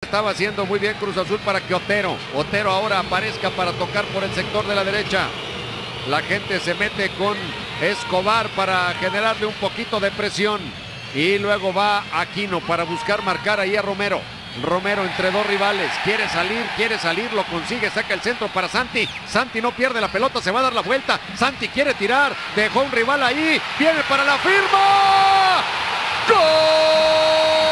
Estaba haciendo muy bien Cruz Azul para que Otero ahora aparezca para tocar por el sector de la derecha. La gente se mete con Escobar para generarle un poquito de presión. Y luego va Aquino para buscar marcar ahí a Romero. Romero entre dos rivales, quiere salir, lo consigue, saca el centro para Santi. Santi no pierde la pelota, se va a dar la vuelta. Santi quiere tirar, dejó un rival ahí, viene para la firma. ¡Gol!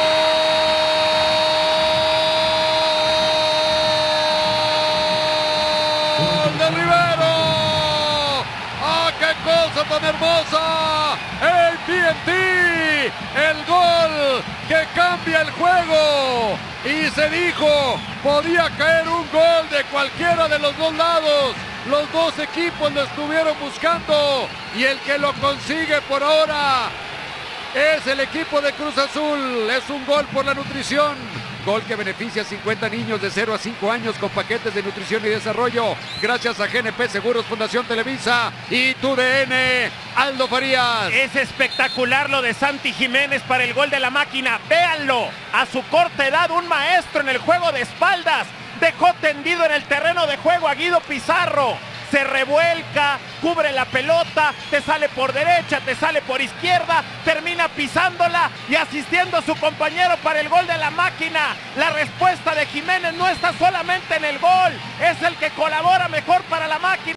¡De Rivero! ¡Ah, qué cosa tan hermosa! ¡El TNT! ¡El gol que cambia el juego! Y se dijo, podía caer un gol de cualquiera de los dos lados. Los dos equipos lo estuvieron buscando y el que lo consigue por ahora es el equipo de Cruz Azul. Es un gol por la nutrición. Gol que beneficia a 50 niños de 0 a 5 años con paquetes de nutrición y desarrollo. Gracias a GNP Seguros, Fundación Televisa y TUDN. Aldo Farías. Es espectacular lo de Santi Jiménez para el gol de la máquina. Véanlo. A su corta edad, un maestro en el juego de espaldas. Dejó tendido en el terreno de juego a Guido Pizarro. Se revuelca, cubre la pelota, te sale por derecha, te sale por izquierda, termina pisándola y asistiendo a su compañero para el gol de la máquina. La respuesta de Jiménez no está solamente en el gol, es el que colabora mejor para la máquina.